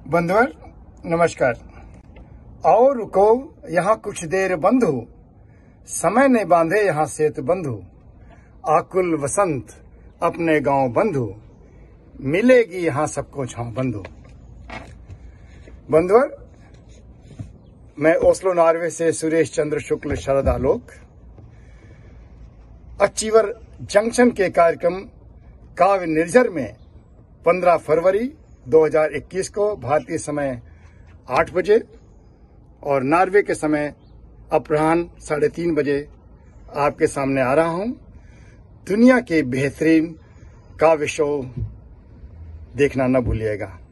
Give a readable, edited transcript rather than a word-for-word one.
बंधुवर नमस्कार। आओ रुको यहाँ कुछ देर बंधु, समय ने बांधे यहाँ सेत बंधु। आकुल वसंत अपने गांव बंधु, मिलेगी यहाँ सबको छांव बंधु। बंधुवर, मैं ओस्लो नॉर्वे से सुरेश चंद्र शुक्ल शरद आलोक अचीवर जंक्शन के कार्यक्रम काव्य निर्झर में 15 फरवरी 2021 को भारतीय समय 8 बजे और नॉर्वे के समय अपराह्न 3:30 बजे आपके सामने आ रहा हूं। दुनिया के बेहतरीन काव्य शो देखना न भूलिएगा।